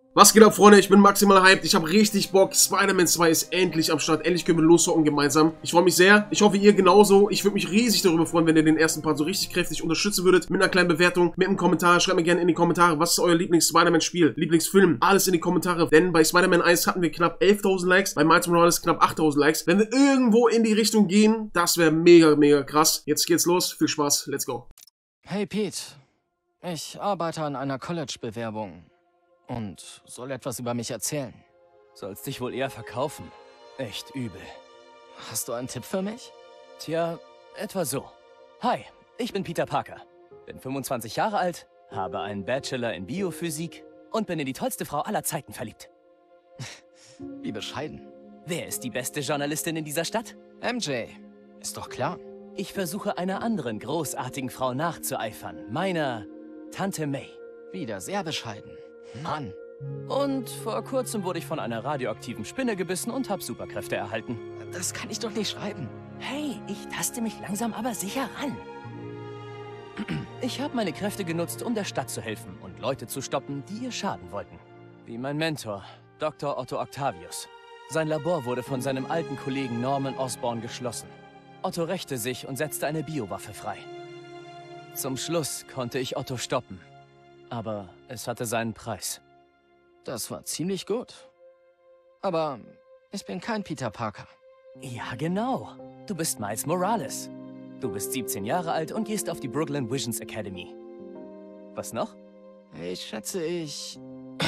Was geht ab, Freunde? Ich bin maximal hyped. Ich habe richtig Bock. Spider-Man 2 ist endlich am Start. Endlich können wir loshocken gemeinsam. Ich freue mich sehr. Ich hoffe, ihr genauso. Ich würde mich riesig darüber freuen, wenn ihr den ersten Part so richtig kräftig unterstützen würdet. Mit einer kleinen Bewertung, mit einem Kommentar. Schreibt mir gerne in die Kommentare, was ist euer Lieblings-Spider-Man-Spiel, Lieblingsfilm. Alles in die Kommentare. Denn bei Spider-Man 1 hatten wir knapp 11.000 Likes. Bei Miles Morales knapp 8.000 Likes. Wenn wir irgendwo in die Richtung gehen, das wäre mega, mega krass. Jetzt geht's los. Viel Spaß. Let's go. Hey Pete, ich arbeite an einer College-Bewerbung und soll etwas über mich erzählen. Sollst dich wohl eher verkaufen. Echt übel. Hast du einen Tipp für mich? Tja, etwa so. Hi, ich bin Peter Parker. Bin 25 Jahre alt, habe einen Bachelor in Biophysik und bin in die tollste Frau aller Zeiten verliebt. Wie bescheiden. Wer ist die beste Journalistin in dieser Stadt? MJ, ist doch klar. Ich versuche einer anderen großartigen Frau nachzueifern. Meiner Tante May. Wieder sehr bescheiden. Mann. Und vor kurzem wurde ich von einer radioaktiven Spinne gebissen und habe Superkräfte erhalten. Das kann ich doch nicht schreiben. Hey, ich taste mich langsam aber sicher ran. Ich habe meine Kräfte genutzt, um der Stadt zu helfen und Leute zu stoppen, die ihr schaden wollten. Wie mein Mentor, Dr. Otto Octavius. Sein Labor wurde von seinem alten Kollegen Norman Osborn geschlossen. Otto rächte sich und setzte eine Biowaffe frei. Zum Schluss konnte ich Otto stoppen. Aber es hatte seinen Preis. Das war ziemlich gut. Aber ich bin kein Peter Parker. Ja, genau. Du bist Miles Morales. Du bist 17 Jahre alt und gehst auf die Brooklyn Visions Academy. Was noch? Ich schätze, ich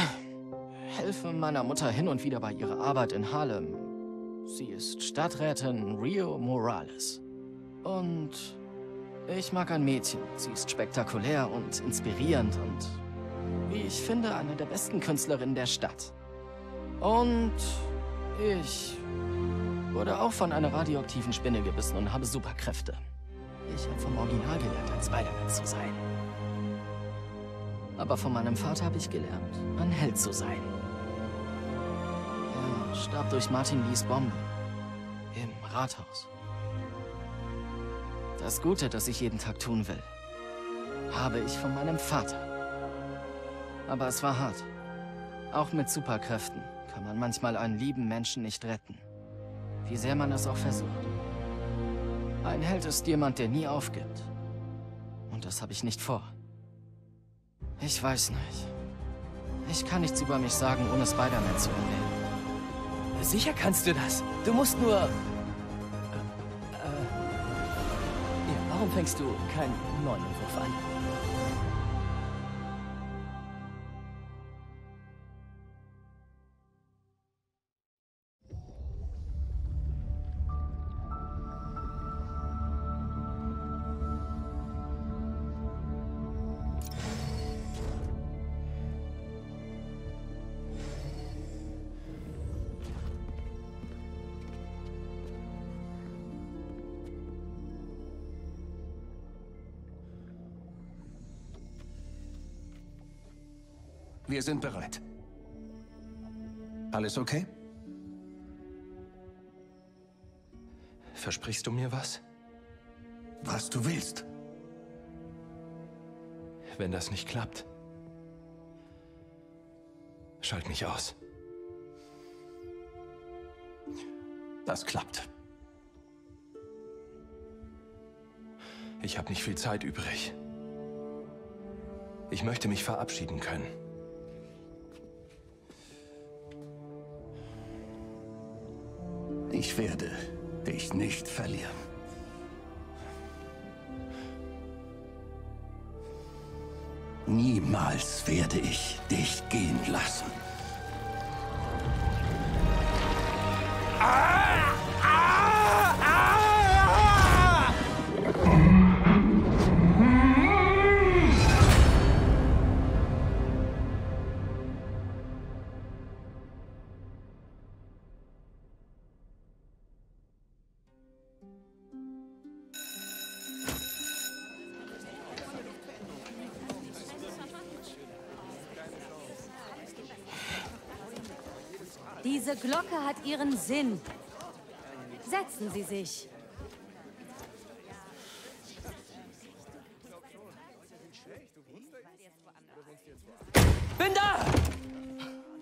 helfe meiner Mutter hin und wieder bei ihrer Arbeit in Harlem. Sie ist Stadträtin Rio Morales. Und ich mag ein Mädchen. Sie ist spektakulär und inspirierend und, wie ich finde, eine der besten Künstlerinnen der Stadt. Und ich wurde auch von einer radioaktiven Spinne gebissen und habe Superkräfte. Ich habe vom Original gelernt, ein Spider-Man zu sein. Aber von meinem Vater habe ich gelernt, ein Held zu sein. Er starb durch Martin Lees Bombe im Rathaus. Das Gute, das ich jeden Tag tun will, habe ich von meinem Vater. Aber es war hart. Auch mit Superkräften kann man manchmal einen lieben Menschen nicht retten. Wie sehr man es auch versucht. Ein Held ist jemand, der nie aufgibt. Und das habe ich nicht vor. Ich weiß nicht. Ich kann nichts über mich sagen, ohne Spider-Man zu erwähnen. Sicher kannst du das. Du musst nur... Warum fängst du keinen neuen Entwurf an? Wir sind bereit. Alles okay? Versprichst du mir was? Was du willst. Wenn das nicht klappt, schalt mich aus. Das klappt. Ich habe nicht viel Zeit übrig. Ich möchte mich verabschieden können. Ich werde dich nicht verlieren. Niemals werde ich dich gehen lassen. Diese Glocke hat ihren Sinn. Setzen Sie sich. Bin da!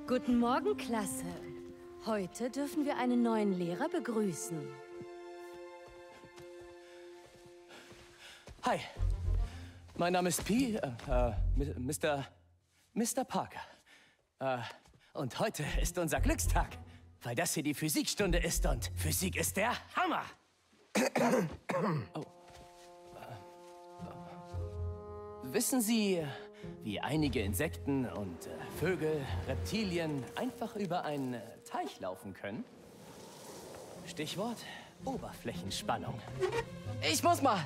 Guten Morgen, Klasse. Heute dürfen wir einen neuen Lehrer begrüßen. Hi. Mein Name ist Mr. Parker. Und heute ist unser Glückstag, weil das hier die Physikstunde ist und Physik ist der Hammer. Oh. Wissen Sie, wie einige Insekten und Vögel, Reptilien einfach über einen Teich laufen können? Stichwort Oberflächenspannung. Ich muss mal.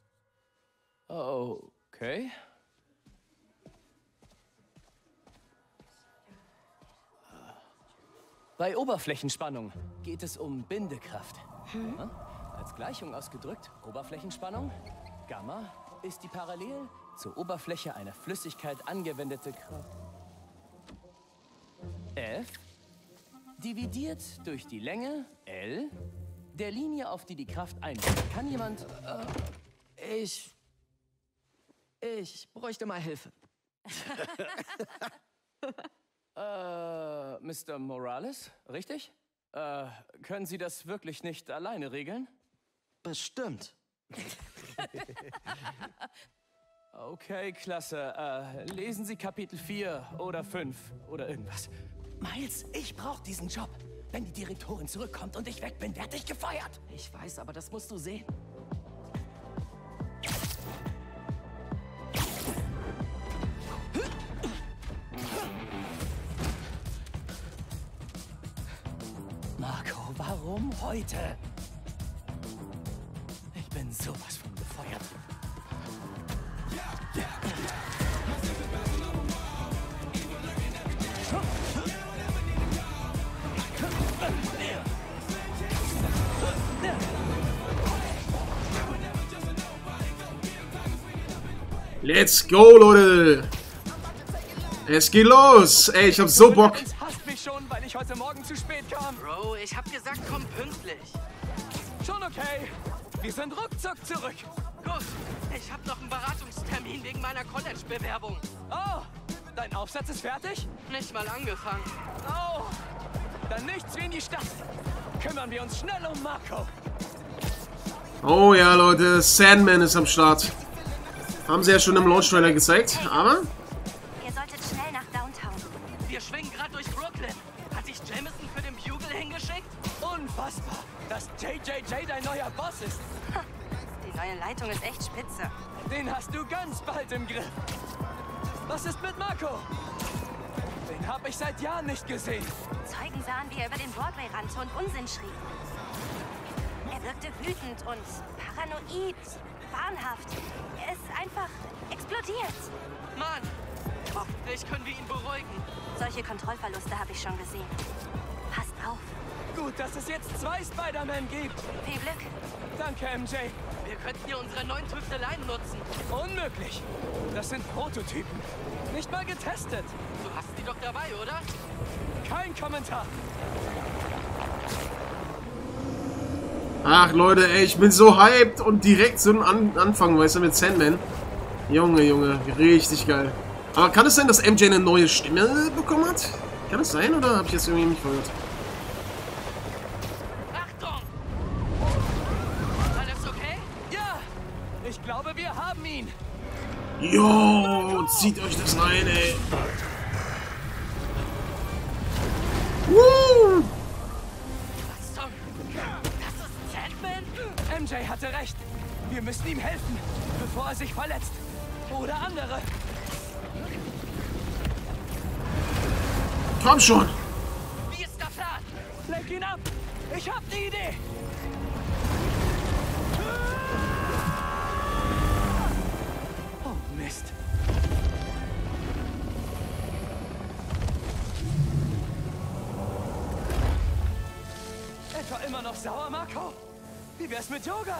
Okay. Bei Oberflächenspannung geht es um Bindekraft. Ja? Als Gleichung ausgedrückt, Oberflächenspannung, Gamma, ist die parallel zur Oberfläche einer Flüssigkeit angewendete Kraft. F dividiert durch die Länge L der Linie, auf die die Kraft einwirkt. Kann jemand... Ich bräuchte mal Hilfe. Mr. Morales, richtig? Können Sie das wirklich nicht alleine regeln? Bestimmt. Okay, klasse. Lesen Sie Kapitel 4 oder 5 oder irgendwas. Miles, ich brauche diesen Job. Wenn die Direktorin zurückkommt und ich weg bin, werde ich gefeuert. Ich weiß, aber das musst du sehen. Marco, warum heute? Ich bin sowas von gefeuert. Let's go, Leute! Es geht los! Ey, ich hab so Bock! Hasst mich schon, weil ich heute Morgen zu spät kam. Bro, ich hab gesagt, komm pünktlich. Schon okay. Wir sind ruckzuck zurück. Gut, ich hab noch einen Beratungstermin wegen meiner College-Bewerbung. Oh, dein Aufsatz ist fertig? Nicht mal angefangen. Oh, dann nichts wie in die Stadt. Kümmern wir uns schnell um Marco. Oh ja, Leute, Sandman ist am Start. Haben sie ja schon im Launch-Trailer gezeigt, aber... Ihr solltet schnell nach Downtown. Wir schwingen gerade durch Brooklyn. Hat dich Jameson für den Bugle hingeschickt? Unfassbar, dass JJJ dein neuer Boss ist. Die neue Leitung ist echt spitze. Den hast du ganz bald im Griff. Was ist mit Marco? Den habe ich seit Jahren nicht gesehen. Zeugen sahen, wie er über den Broadway rannte und Unsinn schrie. Er wirkte wütend und paranoid, wahnhaft. Er ist einfach explodiert. Mann, hoffentlich können wir ihn beruhigen. Solche Kontrollverluste habe ich schon gesehen. Passt auf. Gut, dass es jetzt 2 Spider-Man gibt. Viel Glück. Danke, MJ. Wir könnten hier unsere neuen Tüfteleien nutzen. Unmöglich. Das sind Prototypen. Nicht mal getestet. Du hast die doch dabei, oder? Kein Kommentar. Ach, Leute, ey, ich bin so hyped und direkt so ein Anfang, weißt du, mit Sandman. Junge, Junge, richtig geil. Aber kann es sein, dass MJ eine neue Stimme bekommen hat? Kann es sein, oder habe ich jetzt irgendwie nicht verhört? Achtung! Alles okay? Ja, ich glaube, wir haben ihn. Jo, zieht euch das rein, ey. Woo! Was zum... Das ist Sandman? MJ hatte recht. Wir müssen ihm helfen, bevor er sich verletzt. Oder andere. Komm schon! Wie ist der Plan? Lenk ihn ab. Ich hab die Idee. Oh, Mist. Etwa immer noch sauer, Marco? Wie wär's mit Yoga?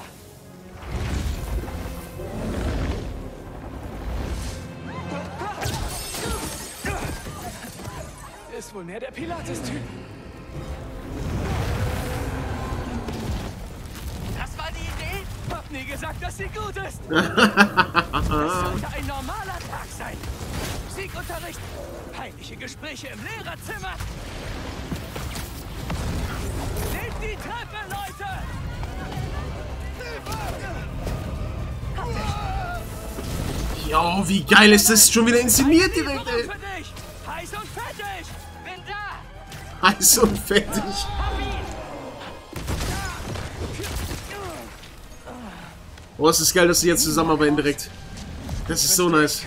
Ist wohl mehr der Pilates-Typ. Das war die Idee? Hab nie gesagt, dass sie gut ist. Das sollte ein normaler Tag sein. Sie Musikunterricht, peinliche Gespräche im Lehrerzimmer. Nehmt die Treppe, Leute! Jo, wie geil ist das? Schon wieder inszeniert direkt, ey. Heiß und fertig! Bin da! Heiß und fertig. Oh, es ist geil, dass sie jetzt zusammenarbeiten direkt. Das ist so nice.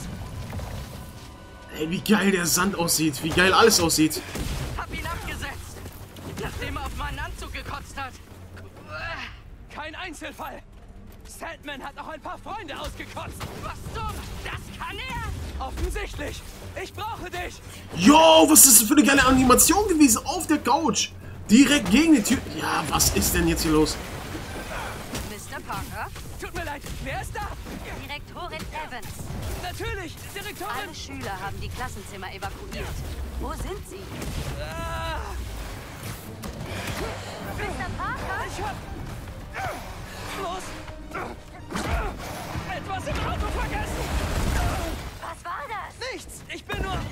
Ey, wie geil der Sand aussieht. Wie geil alles aussieht. Hab ihn abgesetzt, nachdem er auf meinen Anzug gekotzt hat. Kein Einzelfall. Sandman hat auch ein paar Freunde ausgekotzt. Was dumm? Das kann er? Offensichtlich. Ich brauche dich. Jo, was ist das für eine geile Animation gewesen? Auf der Couch. Direkt gegen die Tür. Ja, was ist denn jetzt hier los? Mr. Parker? Tut mir leid. Wer ist da? Direktorin Evans. Natürlich. Direktorin. Alle Schüler haben die Klassenzimmer evakuiert. Wo sind sie? Mr. Parker? Ich hab... Los. Etwas im Auto vergessen. Was war das? Nichts. Ich bin nur...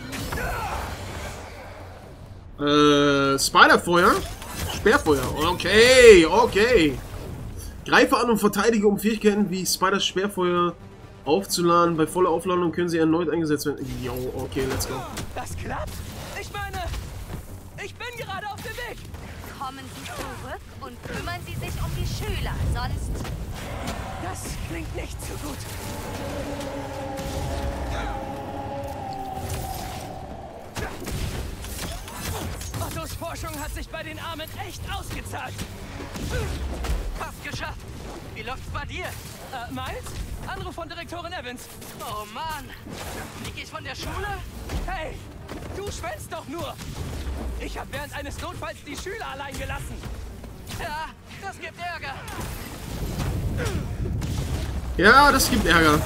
Spiderfeuer? Sperrfeuer. Okay, okay. Greife an und verteidige, um Fähigkeiten wie Spiders Sperrfeuer aufzuladen. Bei voller Aufladung können sie erneut eingesetzt werden. Jo, okay, let's go. Das klappt? Ich meine, ich bin gerade auf dem Weg. Kommen Sie zurück und kümmern Sie sich um die Schüler, sonst... Das klingt nicht so gut. Ottos Forschung hat sich bei den Armen echt ausgezahlt. Fast geschafft. Wie läuft's bei dir? Miles? Anruf von Direktorin Evans. Oh Mann. Flieg ich von der Schule? Hey, du schwänzt doch nur. Ich habe während eines Notfalls die Schüler allein gelassen. Ja, das gibt Ärger. Ja, das gibt Ärger.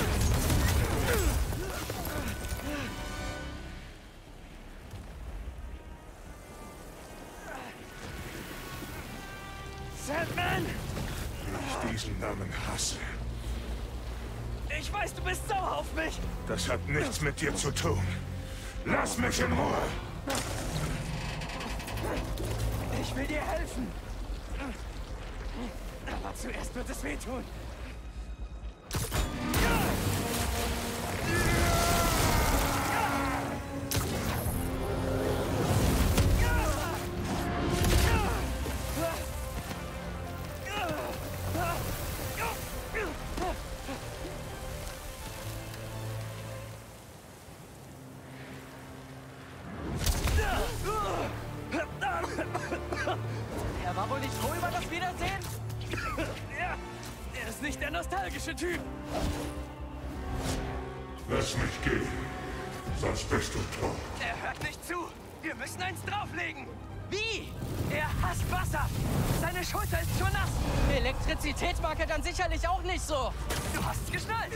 Sandman! Ich diesen Namen hasse. Ich weiß, du bist sauer auf mich. Das hat nichts mit dir zu tun. Lass mich in Ruhe. Ich will dir helfen. Aber zuerst wird es wehtun. Er war wohl nicht froh über das Wiedersehen? Ja, er ist nicht der nostalgische Typ. Lass mich gehen. Sonst bist du tot. Er hört nicht zu. Wir müssen eins drauflegen. Wie? Er hasst Wasser. Seine Schulter ist schon nass. Elektrizität mag er dann sicherlich auch nicht so. Du hast's geschnallt.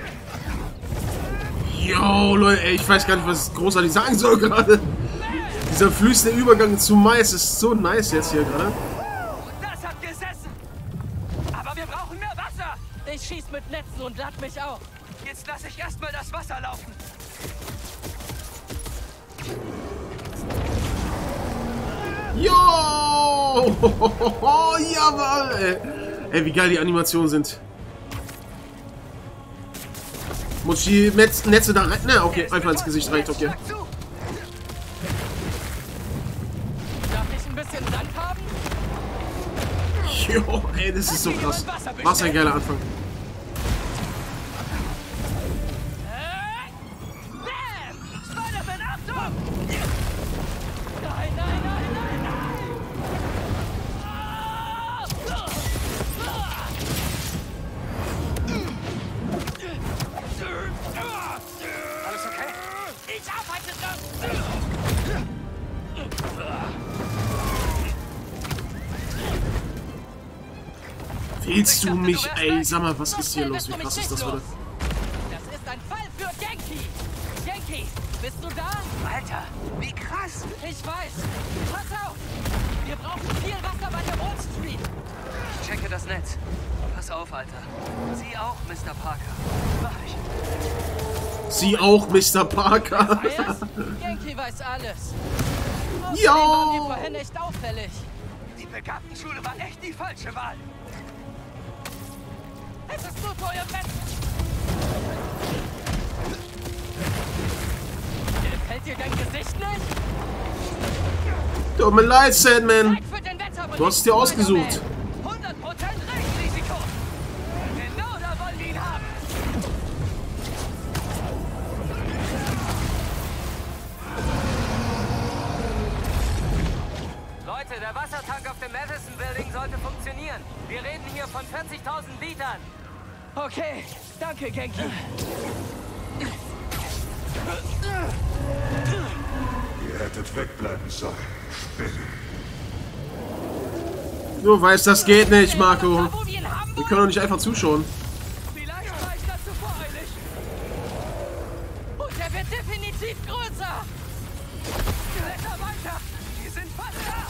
Jo, Leute, ey, ich weiß gar nicht, was ich großartig sagen soll gerade. Dieser fließende Übergang zu Mais ist so nice jetzt hier gerade. Das hat gesessen. Aber wir brauchen mehr Wasser. Ich schieß mit Netzen und lad mich auf. Jetzt lasse ich erstmal das Wasser laufen. Jo! Jawohl, ey. Ey, wie geil die Animationen sind. Muss ich die Netze da rein? Na, okay, einfach ins Gesicht reicht, okay. Darf ich ein bisschen Sand haben? Jo, ey, das ist so krass. Was ein geiler Anfang. Bam! Spider-Man, Achtung! Nein, nein, nein, nein, nein! Alles okay? Ich arbeite dran! Willst du mich, ey? Sag mal, was ist hier los? Wie krass ist das, oder? Das ist ein Fall für Genki! Genki, bist du da? Alter, wie krass! Ich weiß! Pass auf! Wir brauchen viel Wasser bei der Wall Street! Ich checke das Netz. Pass auf, Alter. Sie auch, Mr. Parker. Mach ich. Sie auch, Mr. Parker. Genki weiß alles. Außerdem Ja. waren die vorhin echt auffällig. Die Begabtenschule war echt die falsche Wahl. Es ist nur für euer Besten. Gefällt dir dein Gesicht nicht? Tut mir leid, Sandman. Zeit für den Wetterbericht, Du hast es dir ausgesucht. Spider-Man. 100% Rechtsrisiko. Genau da wollen wir ihn haben. Leute, der Wassertank auf dem Madison Building sollte funktionieren. Wir reden hier von 40.000 Litern. Okay, danke, Genki. Ihr hättet wegbleiben sollen. Spinnen. Du weißt, das geht nicht, Marco. Da, wo wir ihn haben Wir können doch nicht einfach zuschauen. Vielleicht war ich dazu voreilig. und er wird definitiv größer. Kletter weiter. Wir sind fast da.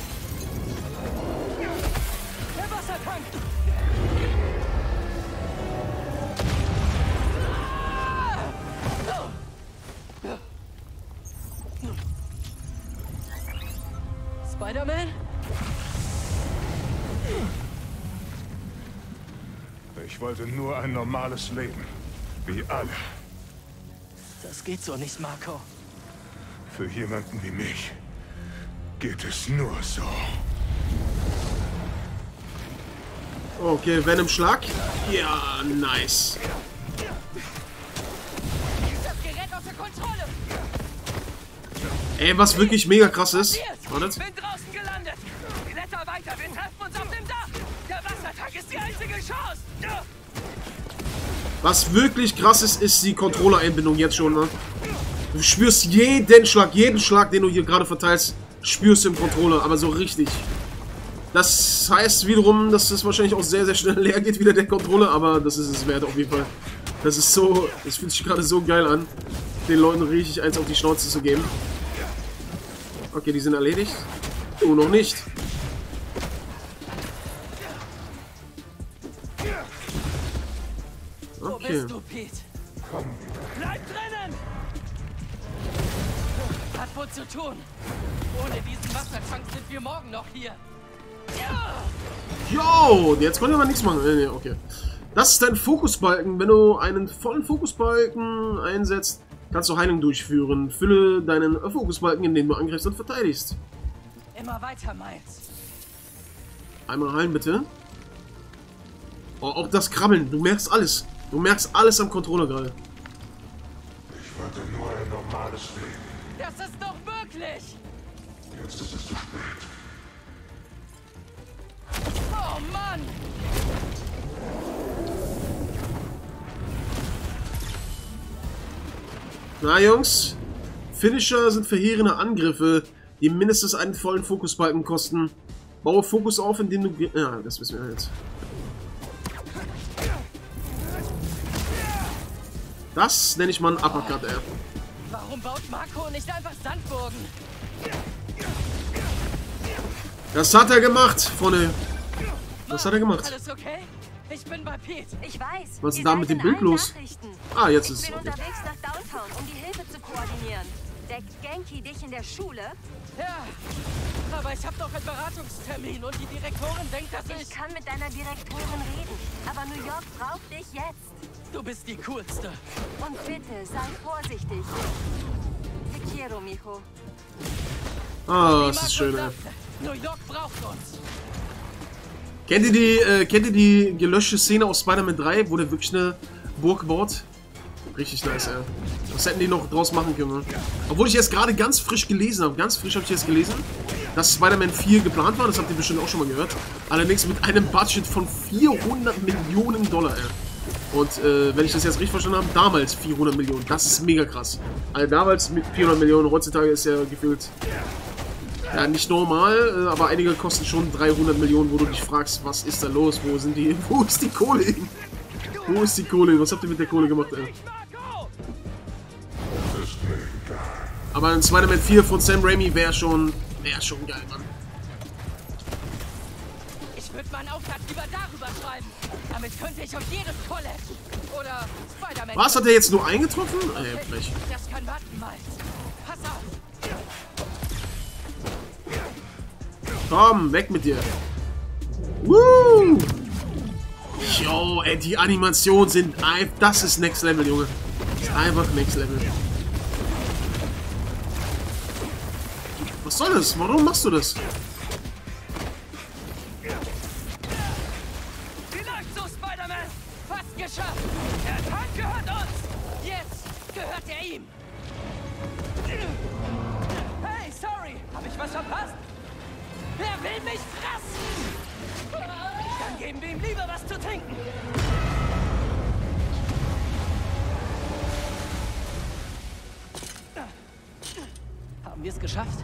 Der Wassertank. Spider-Man? Ich wollte nur ein normales Leben. Wie alle. Das geht so nicht, Marco. Für jemanden wie mich geht es nur so. Okay, Venom-Schlag. Ja, nice. Das Gerät außer Kontrolle. Ey, was wirklich mega krass ist. Wartet. Bin draußen gelandet. Kletter weiter. Wir treffen uns auf dem Dach. Der Wassertank ist die einzige Chance. Was wirklich krass ist, ist die Controller-Einbindung jetzt schon, ne? Du spürst jeden Schlag, den du hier gerade verteilst, spürst du im Controller, aber so richtig. Das heißt wiederum, dass es wahrscheinlich auch sehr, sehr schnell leer geht, wieder der Controller, aber das ist es wert auf jeden Fall. Das ist so, das fühlt sich gerade so geil an, den Leuten richtig eins auf die Schnauze zu geben. Okay, die sind erledigt. Du noch nicht. Wo Okay. bist du, Pete? Bleib drinnen. Hat wohl zu tun. Ohne diesen Wassertank sind wir morgen noch hier. Jo, jetzt konnte man nichts machen. Nee, okay. Das ist dein Fokusbalken. Wenn du einen vollen Fokusbalken einsetzt, kannst du Heilung durchführen. Fülle deinen Fokusbalken, indem du angreifst und verteidigst. Immer weiter, Miles. Einmal heilen, bitte. Oh, auch das Krabbeln. Du merkst alles. Du merkst alles am Controller gerade. Ich wollte nur ein normales Leben. Das ist doch möglich. Jetzt ist es zu spät. Oh Mann. Na, Jungs. Finisher sind verheerende Angriffe, die mindestens einen vollen Fokusbalken kosten. Baue Fokus auf, indem du... Ja, das wissen wir jetzt. Das nenne ich mal einen Uppercut, ey. Warum baut Marco nicht einfach Sandburgen? Das hat er gemacht, Freunde. Das hat er gemacht. Alles okay? Ich bin bei Pete. Ich weiß. Was ist ihr da seid mit dem in Bild allen los? Nachrichten. Ah, jetzt ist Ich es bin okay. unterwegs nach Downtown, um die Hilfe zu koordinieren. Deckt Genki dich in der Schule? Ja, aber ich habe noch einen Beratungstermin und die Direktorin denkt, dass Ich kann mit deiner Direktorin reden, aber New York braucht dich jetzt. Du bist die Coolste. Und bitte, sei vorsichtig. Te quiero, mijo. Ah, Wie das ist Marco schön, ey. sagte, New York braucht uns. Kennt ihr die gelöschte Szene aus Spider-Man 3, wo der wirklich eine Burg baut? Richtig nice, ey. Was hätten die noch draus machen können? Ne? Obwohl ich jetzt gerade ganz frisch gelesen habe. Ganz frisch habe ich jetzt gelesen, dass Spider-Man 4 geplant war. Das habt ihr bestimmt auch schon mal gehört. Allerdings mit einem Budget von 400 Millionen Dollar, ey. Und wenn ich das jetzt richtig verstanden habe, damals 400 Millionen. Das ist mega krass. Also damals mit 400 Millionen, heutzutage ist ja gefühlt... Ja, nicht normal, aber einige kosten schon 300 Millionen, wo du dich fragst, was ist da los? Wo sind die... Wo ist die Kohle hin? Wo ist die Kohle? Was habt ihr mit der Kohle gemacht, ey? Marco! Ist mir egal. Aber ein Spider-Man 4 von Sam Raimi wäre schon geil, Mann. Ich würde meinen Auftrag lieber darüber schreiben. Damit könnte ich auf jedes College. Oder Spider-Man. Was, hat er jetzt nur eingetroffen? Frech. Das kann warten, Miles. Pass auf. Komm, weg mit dir. Woo! Yo, ey, die Animationen sind einfach... Das ist Next Level, Junge. Das ist einfach Next Level. Was soll das? Warum machst du das? Wie läuft's so, Spider-Man? Fast geschafft. Der Tank gehört uns. Jetzt gehört er ihm. Hey, sorry. Hab ich was verpasst? Wer will mich fressen? Dann geben wir ihm lieber was zu trinken. Haben wir es geschafft?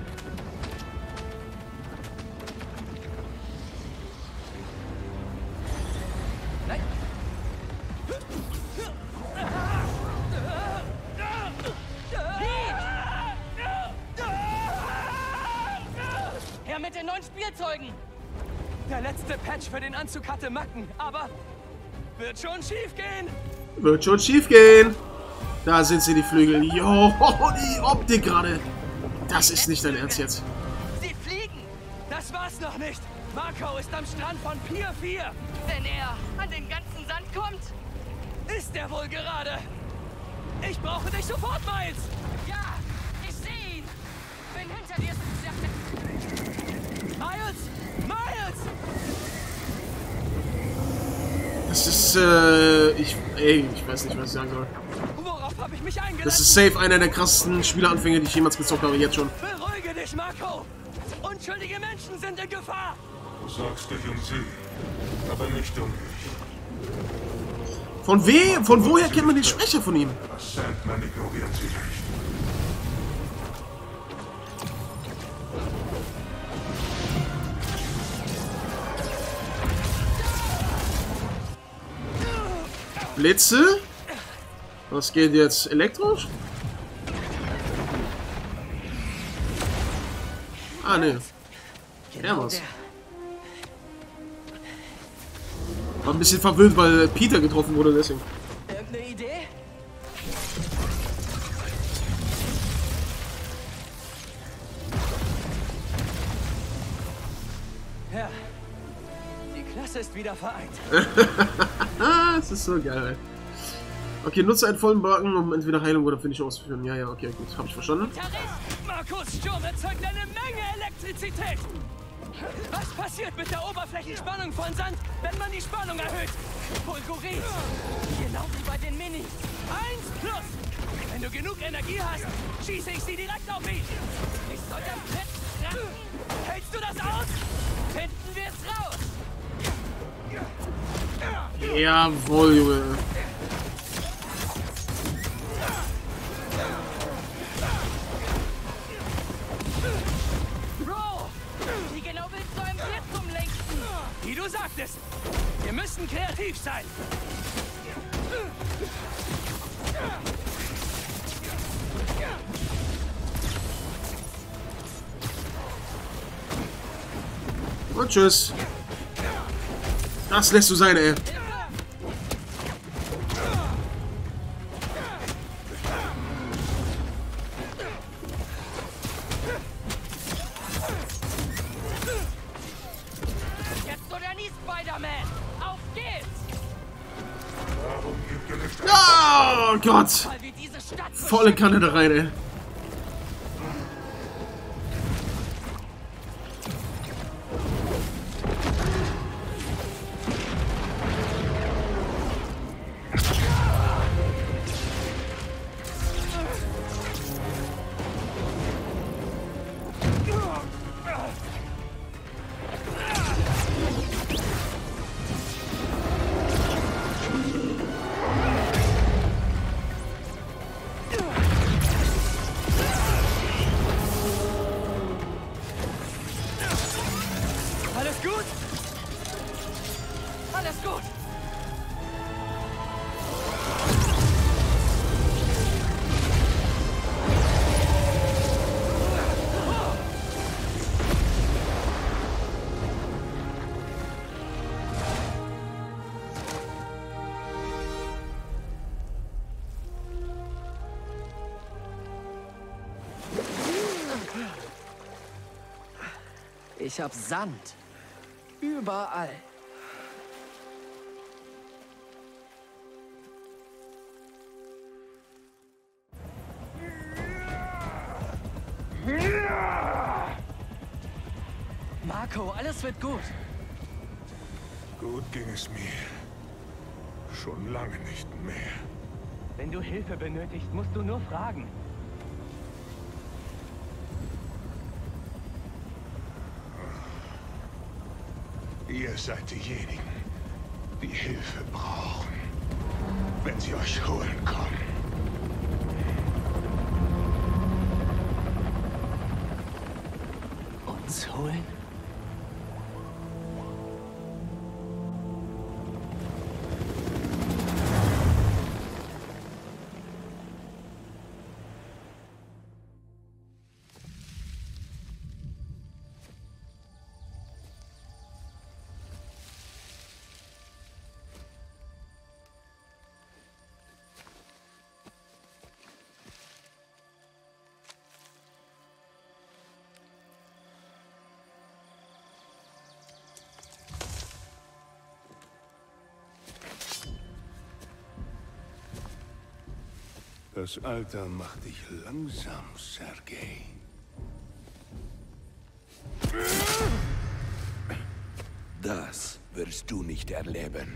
Nein. Her mit den neuen Spielzeugen! Der letzte Patch für den Anzug hatte Macken, aber wird schon schief gehen. Wird schon schief gehen. Da sind sie, die Flügel. Jo, die Optik gerade. Das ist nicht dein Ernst jetzt. Sie fliegen! Das war's noch nicht! Marco ist am Strand von Pier 4. Wenn er an den ganzen Sand kommt, ist er wohl gerade. Ich brauche dich sofort, Miles! Ja, ich sehe ihn! Bin hinter dir. Miles! Miles! Das ist, ich weiß nicht, was ich sagen soll. Worauf habe ich mich eingelassen? Das ist safe einer der krassesten Spieleanfänge, die ich jemals gezockt habe, jetzt schon. Beruhige dich, Marco! Unschuldige Menschen sind in Gefahr! Du sorgst dich um sie, aber nicht um mich. Von woher kennt man den Sprecher von ihm? Sandman ignoriert sie nicht. Blitze? Was geht jetzt? Elektrisch? Ah, ne. Thermos. War ein bisschen verwirrt, weil Peter getroffen wurde, deswegen. Irgendeine Idee? Ja. Die Klasse ist wieder vereint. Das ist so geil. Okay, nutze einen vollen Balken, um entweder Heilung oder Finish auszuführen. Ja, okay, gut. Habe ich verstanden. Markus Sturm erzeugt eine Menge Elektrizität. Was passiert mit der Oberflächenspannung von Sand, wenn man die Spannung erhöht? Fulgurit. Genau wie bei den Minis. 1+. Wenn du genug Energie hast, schieße ich sie direkt auf ihn. Ich soll am Brett treffen. Hältst du das aus? Finden wir es raus. Jawohl, Junge. Bro, wie genau willst du einen Blitz umlenken? Wie du sagtest, wir müssen kreativ sein. Und tschüss. Das lässt du sein, ey. Jetzt oder nie, Spider-Man. Auf geht's. Warum gibt ihr nicht Oh Gott. Weil wir diese Stadt Volle Kanne da rein, ey. Ich hab Sand. Überall. Marco, alles wird gut. Gut ging es mir. Schon lange nicht mehr. Wenn du Hilfe benötigst, musst du nur fragen. Ihr seid diejenigen, die Hilfe brauchen, wenn sie euch holen kommen. Uns holen? Das Alter macht dich langsam, Sergei. Das wirst du nicht erleben.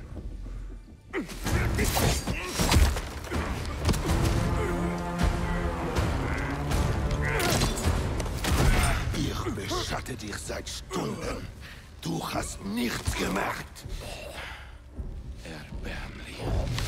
Ich beschatte dich seit Stunden. Du hast nichts gemacht. Erbärmlich.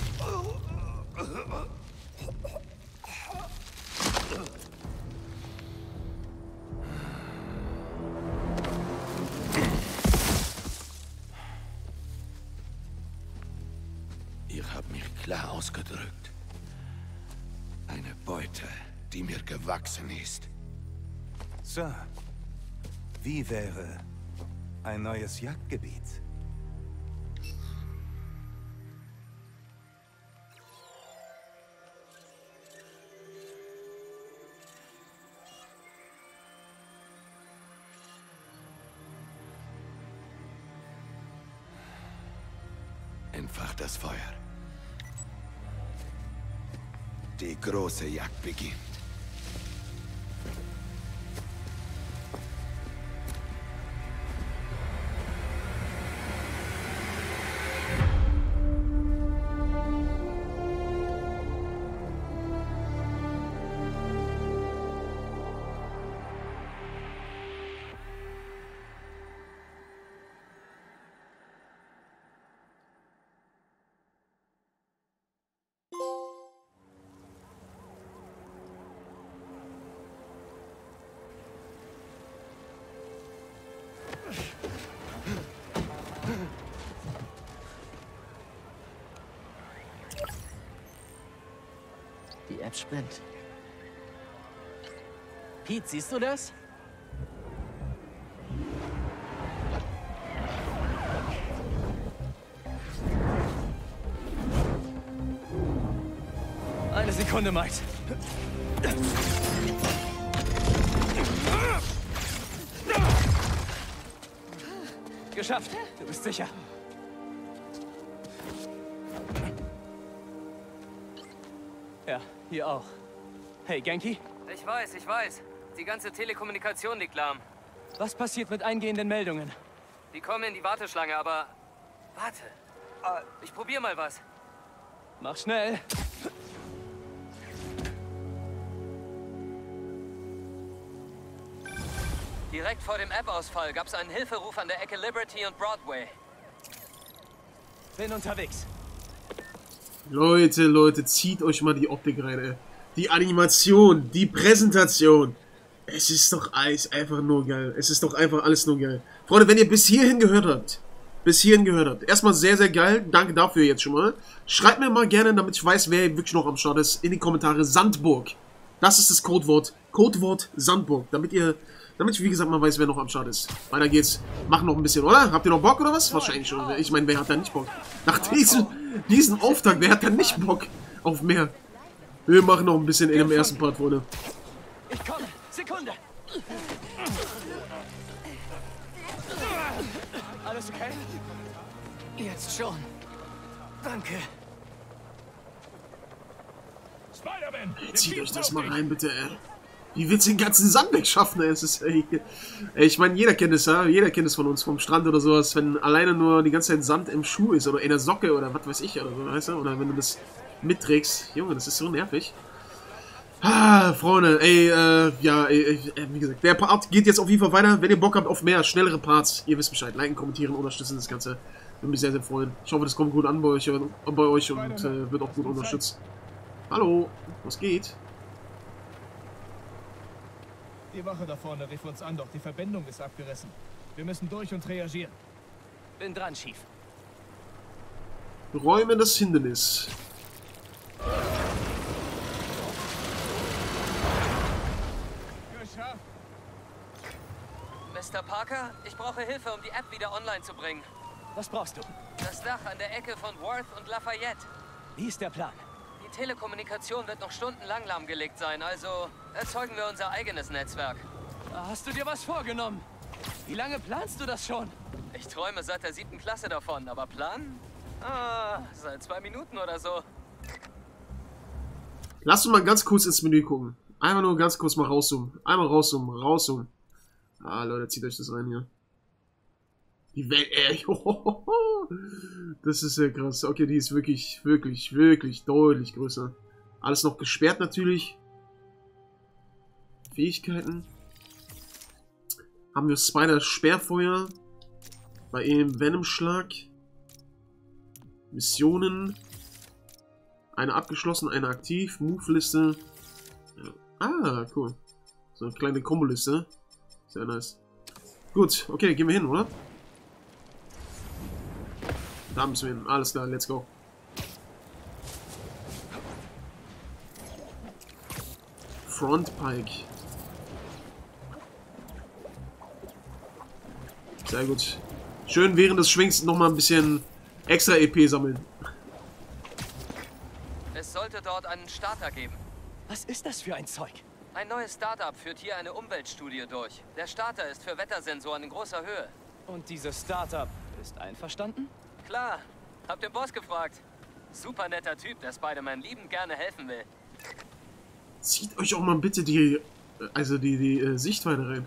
Ich habe mich klar ausgedrückt. Eine Beute, die mir gewachsen ist. Sir, wie wäre ein neues Jagdgebiet? Entfacht das Feuer. Die große Jagd beginnt. Die App spinnt. Pete, siehst du das? Eine Sekunde, Mike. Geschafft. Du bist sicher. Ja, hier auch. Hey, Genki? Ich weiß. Die ganze Telekommunikation liegt lahm. Was passiert mit eingehenden Meldungen? Die kommen in die Warteschlange, aber... Warte. Ich probier mal was. Mach schnell. Direkt vor dem App-Ausfall gab's einen Hilferuf an der Ecke Liberty und Broadway. Bin unterwegs. Leute, zieht euch mal die Optik rein, ey. Die Animation, die Präsentation. Es ist doch alles einfach nur geil. Es ist doch einfach alles nur geil. Freunde, wenn ihr bis hierhin gehört habt, erstmal sehr, sehr geil. Danke dafür jetzt schon mal. Schreibt mir mal gerne, damit ich weiß, wer wirklich noch am Start ist, in die Kommentare Sandburg. Das ist das Codewort. Codewort Sandburg. Damit ich, wie gesagt, mal weiß, wer noch am Start ist. Weiter geht's. Machen noch ein bisschen, oder? Habt ihr noch Bock, oder was? Wahrscheinlich schon. Ich meine, wer hat da nicht Bock? Nach diesen Auftakt, wer hat da nicht Bock auf mehr? Wir machen noch ein bisschen in dem ersten Part, Freunde. Ich komme. Sekunde. Alles okay? Jetzt schon. Danke. Spider-Man! Zieht euch das mal rein, bitte, ey. Wie willst du den ganzen Sand wegschaffen, ey? Es ist, ey, ich meine, jeder kennt es, ja? Jeder kennt es von uns, vom Strand oder sowas, wenn alleine nur die ganze Zeit Sand im Schuh ist oder in der Socke oder was weiß ich oder so, weißt du? Oder wenn du das mitträgst. Junge, das ist so nervig. Ah, Freunde, ey, ja, wie gesagt, der Part geht jetzt auf jeden Fall weiter. Wenn ihr Bock habt auf mehr, schnellere Parts, ihr wisst Bescheid. Liken, kommentieren, unterstützen das Ganze. Würde mich sehr, sehr freuen. Ich hoffe, das kommt gut an bei euch und wird auch gut unterstützt. Hallo, was geht? Die Wache da vorne rief uns an, doch die Verbindung ist abgerissen. Wir müssen durch und reagieren. Bin dran, Chief. Räume das Hindernis. Geschafft! Mr. Parker, ich brauche Hilfe, um die App wieder online zu bringen. Was brauchst du? Das Dach an der Ecke von Worth und Lafayette. Wie ist der Plan? Die Telekommunikation wird noch stundenlang lahmgelegt sein, also erzeugen wir unser eigenes Netzwerk. Hast du dir was vorgenommen? Wie lange planst du das schon? Ich träume seit der 7. Klasse davon, aber planen? Seit 2 Minuten oder so. Lass uns mal ganz kurz ins Menü gucken. Einmal nur ganz kurz mal rauszoomen. Einmal rauszoomen. Ah, Leute, zieht euch das rein hier. Die Welt, ey. Das ist ja krass. Okay, die ist wirklich deutlich größer. Alles noch gesperrt natürlich. Fähigkeiten. Haben wir Spider-Sperrfeuer. Bei ihm Venom-Schlag. Missionen. Eine abgeschlossen, eine aktiv. Move-Liste. Ja. Ah, cool. So eine kleine Kombo-Liste. Sehr nice. Gut, okay, gehen wir hin, oder? Da müssen wir hin. Alles klar, let's go. Front Pike. Sehr gut. Schön während des Schwings nochmal ein bisschen extra EP sammeln. Es sollte dort einen Starter geben. Was ist das für ein Zeug? Ein neues Startup führt hier eine Umweltstudie durch. Der Starter ist für Wettersensoren in großer Höhe. Und dieses Startup ist einverstanden? Klar, hab den Boss gefragt. Super netter Typ, der Spider-Man liebend gerne helfen will. Zieht euch auch mal bitte die Sichtweite rein.